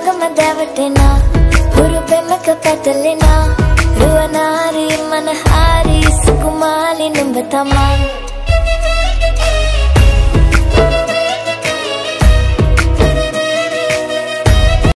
මගම දැවටෙනා හුරු පෙමක පැටලෙනා රුවනාරි මනහාරි සුකුමාලි නුඹ තමා